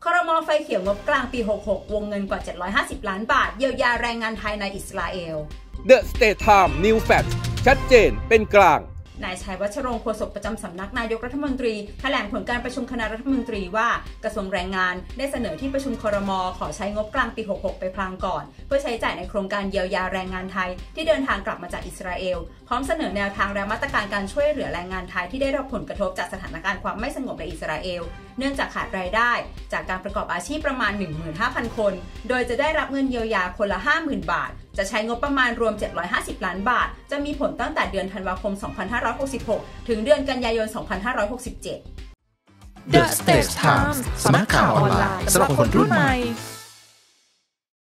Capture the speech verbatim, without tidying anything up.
รม.ไฟเขียวงบกลางปี หกสิบหก วงเงินกว่า เจ็ดร้อยห้าสิบ ล้านบาทเยียวยาแรงงานไทยในอิสราเอล The State Time New Facts ชัดเจนเป็นกลางนายชัยวัชรงค์โฆษกประจำสำนักนายกรัฐมนตรีแถลงผลการประชุมคณะรัฐมนตรีว่ากระทรวงแรงงานได้เสนอที่ประชุมครม.ขอใช้งบกลางปี หกสิบหก ไปพลางก่อนเพื่อใช้จ่ายในโครงการเยียวยาแรงงานไทยที่เดินทางกลับมาจากอิสราเอลพร้อมเสนอแนวทางและมาตรการการช่วยเหลือแรงงานไทยที่ได้รับผลกระทบจากสถานการณ์ความไม่สงบในอิสราเอลเนื่องจากขาดรายได้จากการประกอบอาชีพประมาณ หนึ่งหมื่นห้าพัน คนโดยจะได้รับเงินเยียวยาคนละ ห้าหมื่น บาทจะใช้งบประมาณรวม เจ็ดร้อยห้าสิบ ล้านบาทจะมีผลตั้งแต่เดือนธันวาคม สองพันห้าร้อยหกสิบหก ถึงเดือนกันยายน สองพันห้าร้อยหกสิบเจ็ด The State Times สำนักข่าวออนไลน์สำหรับคนรุ่นใหม่